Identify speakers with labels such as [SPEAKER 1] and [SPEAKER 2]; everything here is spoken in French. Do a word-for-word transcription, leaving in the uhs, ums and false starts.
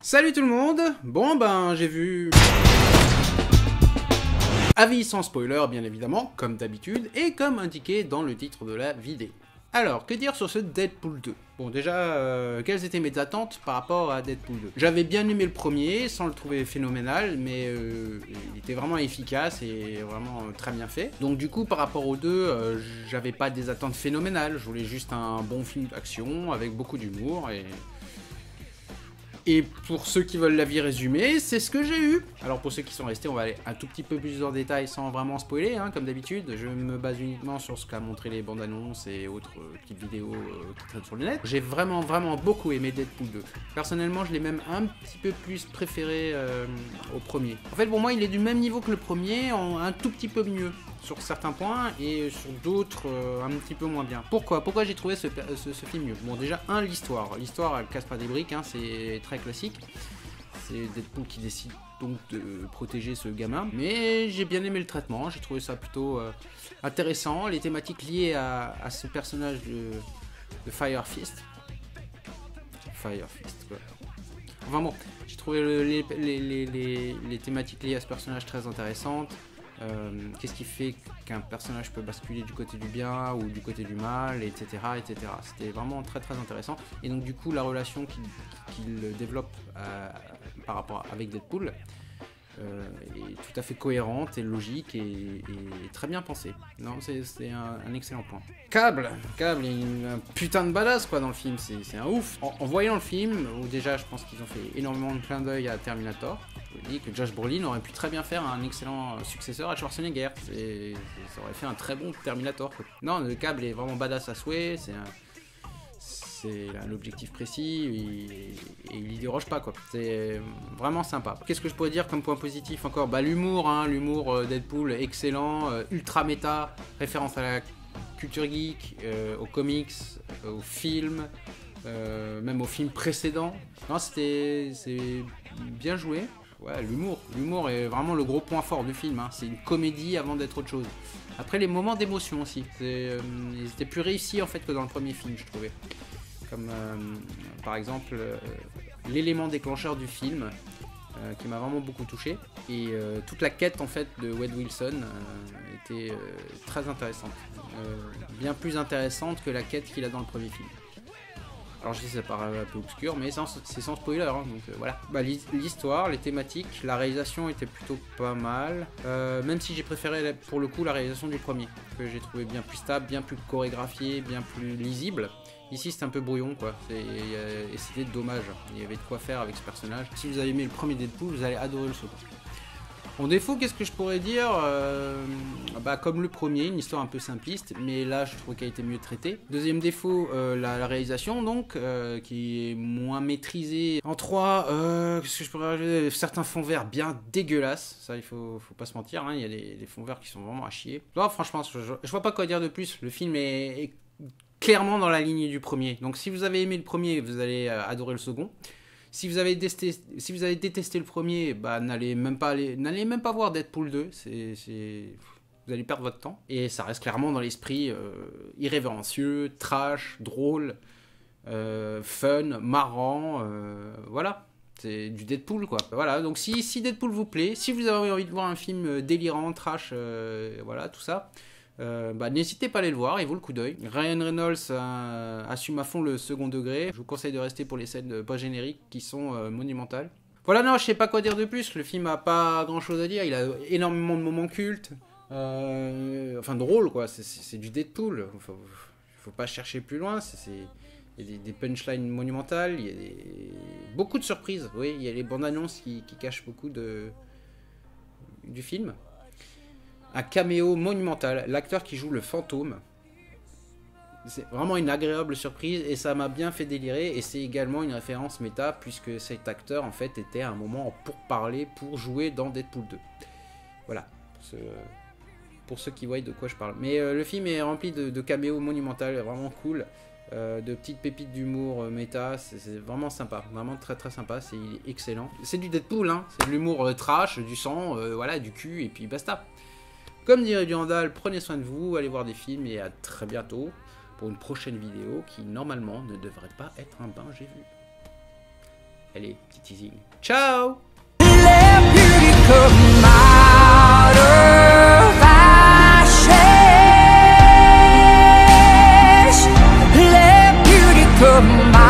[SPEAKER 1] Salut tout le monde. Bon ben j'ai vu... Avis sans spoiler bien évidemment, comme d'habitude, et comme indiqué dans le titre de la vidéo. Alors, que dire sur ce Deadpool deux? Bon déjà, euh, quelles étaient mes attentes par rapport à Deadpool deux? J'avais bien aimé le premier, sans le trouver phénoménal, mais euh, il était vraiment efficace et vraiment euh, très bien fait. Donc du coup, par rapport aux deux, euh, j'avais pas des attentes phénoménales, je voulais juste un bon film d'action, avec beaucoup d'humour, et... Et pour ceux qui veulent l'avis résumé, c'est ce que j'ai eu. Alors pour ceux qui sont restés, on va aller un tout petit peu plus en détail sans vraiment spoiler, hein, comme d'habitude. Je me base uniquement sur ce qu'a montré les bandes annonces et autres euh, petites vidéos euh, qui traînent sur le net. J'ai vraiment vraiment beaucoup aimé Deadpool deux. Personnellement, je l'ai même un petit peu plus préféré euh, au premier. En fait, pour moi, il est du même niveau que le premier, en un tout petit peu mieux sur certains points et sur d'autres euh, un petit peu moins bien. Pourquoi Pourquoi j'ai trouvé ce, ce, ce film mieux? Bon déjà, un, l'histoire. L'histoire, elle casse pas des briques, hein, c'est très classique. C'est Deadpool qui décide donc de protéger ce gamin. Mais j'ai bien aimé le traitement, j'ai trouvé ça plutôt euh, intéressant. Les thématiques liées à, à ce personnage de, de Fire Fist. Fire Fist, quoi. Enfin bon, j'ai trouvé le, les, les, les, les, les thématiques liées à ce personnage très intéressantes. Euh, Qu'est-ce qui fait qu'un personnage peut basculer du côté du bien ou du côté du mal, et cetera, et cetera. C'était vraiment très très intéressant. Et donc du coup, la relation qu'il qu'il développe euh, par rapport avec Deadpool euh, est tout à fait cohérente et logique et, et très bien pensée. Non, c'est un, un excellent point. Cable, Cable, il est un putain de badass quoi dans le film. C'est un ouf. En, en voyant le film, où déjà je pense qu'ils ont fait énormément de clins d'œil à Terminator. Je dis que Josh Brolin aurait pu très bien faire un excellent successeur à Schwarzenegger. C'est, ça aurait fait un très bon Terminator. Quoi. Non, le Cable est vraiment badass à souhait. C'est un, c'est un objectif précis et, et il y déroge pas quoi. C'est vraiment sympa. Qu'est-ce que je pourrais dire comme point positif encore? Bah l'humour, hein, l'humour euh, Deadpool excellent, euh, ultra méta, référence à la culture geek, euh, aux comics, euh, aux films. Euh, même aux films précédents. Non, c'était c'est bien joué. Ouais, l'humour. L'humour est vraiment le gros point fort du film. Hein. C'est une comédie avant d'être autre chose. Après, les moments d'émotion aussi. Euh, ils étaient plus réussis en fait que dans le premier film, je trouvais. Comme euh, par exemple euh, l'élément déclencheur du film euh, qui m'a vraiment beaucoup touché. Et euh, toute la quête en fait de Wade Wilson euh, était euh, très intéressante. Euh, bien plus intéressante que la quête qu'il a dans le premier film. Alors je sais ça paraît un peu obscur, mais c'est sans spoiler, hein, donc euh, voilà. Bah, l'histoire, les thématiques, la réalisation était plutôt pas mal, euh, même si j'ai préféré pour le coup la réalisation du premier, que j'ai trouvé bien plus stable, bien plus chorégraphié, bien plus lisible. Ici c'est un peu brouillon quoi, et c'était dommage, il y avait de quoi faire avec ce personnage. Si vous avez aimé le premier Deadpool, vous allez adorer le second. En défaut, qu'est-ce que je pourrais dire euh, bah, comme le premier, une histoire un peu simpliste, mais là je trouve qu'elle a été mieux traitée. Deuxième défaut, euh, la, la réalisation donc, euh, qui est moins maîtrisée. En trois, euh, qu'est-ce que je pourrais rajouter? Certains fonds verts bien dégueulasses, ça il faut, faut pas se mentir, hein, il y a des, des fonds verts qui sont vraiment à chier. Non, franchement, je, je vois pas quoi dire de plus, le film est, est clairement dans la lignée du premier. Donc si vous avez aimé le premier, vous allez euh, adorer le second. Si vous avez détesté, si vous avez détesté le premier, bah n'allez même pas aller, n'allez même pas voir Deadpool deux, c'est, c'est, vous allez perdre votre temps. Et ça reste clairement dans l'esprit euh, irrévérencieux, trash, drôle, euh, fun, marrant, euh, voilà. C'est du Deadpool quoi. Voilà, donc si, si Deadpool vous plaît, si vous avez envie de voir un film délirant, trash, euh, voilà, tout ça, Euh, bah, n'hésitez pas à aller le voir, il vaut le coup d'œil. Ryan Reynolds euh, assume à fond le second degré. Je vous conseille de rester pour les scènes pas génériques qui sont euh, monumentales. Voilà, non, je sais pas quoi dire de plus. Le film a pas grand chose à dire. Il a énormément de moments cultes. Euh, enfin, drôle quoi. C'est du Deadpool. Faut, faut pas chercher plus loin. Il y a des, des punchlines monumentales. Il y a des, beaucoup de surprises. Oui, il y a les bandes annonces qui, qui cachent beaucoup de, du film. Un caméo monumental, l'acteur qui joue le fantôme. C'est vraiment une agréable surprise et ça m'a bien fait délirer. Et c'est également une référence méta puisque cet acteur en fait était à un moment en pourparlers pour jouer dans Deadpool deux. Voilà, pour ceux, pour ceux qui voient de quoi je parle. Mais euh, le film est rempli de, de caméos monumentaux, vraiment cool. Euh, de petites pépites d'humour euh, méta, c'est vraiment sympa, vraiment très très sympa, c'est excellent. C'est du Deadpool, hein, c'est de l'humour euh, trash, du sang, euh, voilà, du cul et puis basta. Comme dirait Durandal, prenez soin de vous, allez voir des films et à très bientôt pour une prochaine vidéo qui normalement ne devrait pas être un bain j'ai vu. Allez, petit teasing. Ciao!
[SPEAKER 2] Let beauty come out of ashes. Let beauty come out.